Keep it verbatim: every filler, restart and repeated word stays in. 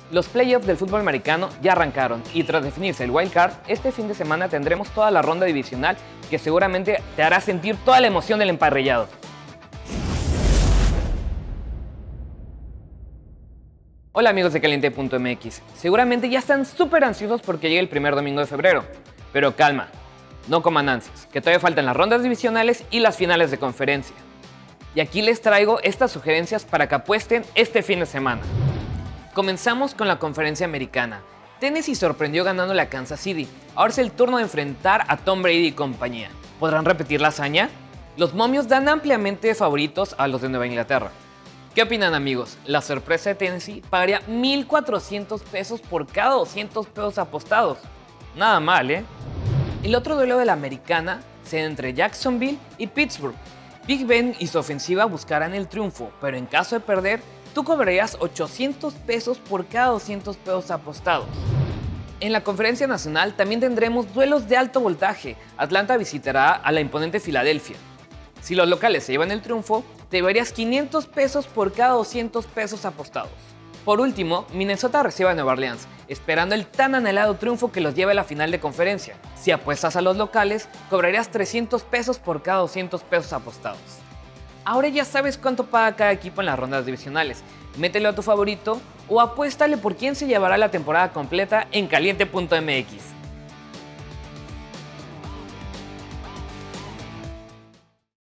Los playoffs del fútbol americano ya arrancaron y tras definirse el wild card, este fin de semana tendremos toda la ronda divisional que seguramente te hará sentir toda la emoción del emparrillado. Hola amigos de Caliente punto M X, seguramente ya están súper ansiosos porque llegue el primer domingo de febrero, pero calma, no coman ansias, que todavía faltan las rondas divisionales y las finales de conferencia. Y aquí les traigo estas sugerencias para que apuesten este fin de semana. Comenzamos con la conferencia americana. Tennessee sorprendió ganando a Kansas City. Ahora es el turno de enfrentar a Tom Brady y compañía. ¿Podrán repetir la hazaña? Los momios dan ampliamente favoritos a los de Nueva Inglaterra. ¿Qué opinan amigos? La sorpresa de Tennessee pagaría mil cuatrocientos pesos por cada doscientos pesos apostados. Nada mal, ¿eh? El otro duelo de la americana será entre Jacksonville y Pittsburgh. Big Ben y su ofensiva buscarán el triunfo, pero en caso de perder, tú cobrarías ochocientos pesos por cada doscientos pesos apostados. En la conferencia nacional también tendremos duelos de alto voltaje. Atlanta visitará a la imponente Filadelfia. Si los locales se llevan el triunfo, te llevarías quinientos pesos por cada doscientos pesos apostados. Por último, Minnesota recibe a Nueva Orleans, esperando el tan anhelado triunfo que los lleve a la final de conferencia. Si apuestas a los locales, cobrarías trescientos pesos por cada doscientos pesos apostados. Ahora ya sabes cuánto paga cada equipo en las rondas divisionales. Mételo a tu favorito o apuéstale por quién se llevará la temporada completa en Caliente punto M X.